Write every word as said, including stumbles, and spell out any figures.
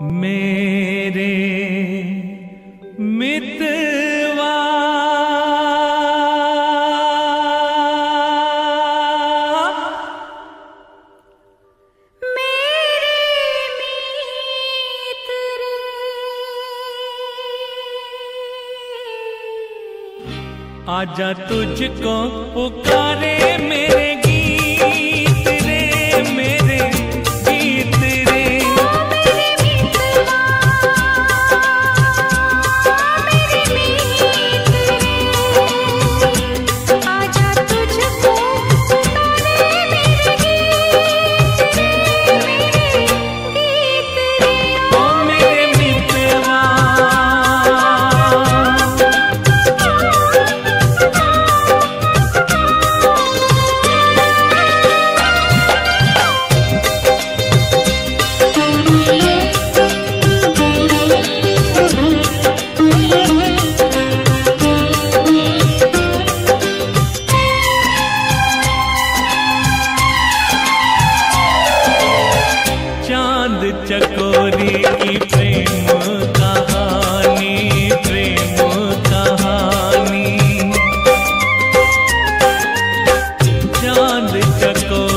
मेरे मितवा आजा तुझको पुकारे मेरे गीत रे, मेरे गीत रे। ओ मेरे मितवा, मेरे मीत रे, आजा तुझको पुकारे मेरे गीत रे, मेरे गीत रे। ओ मेरे मितवा चांद चकोरी की प्रेम कहानी, प्रेम कहानी। चांद चकोरी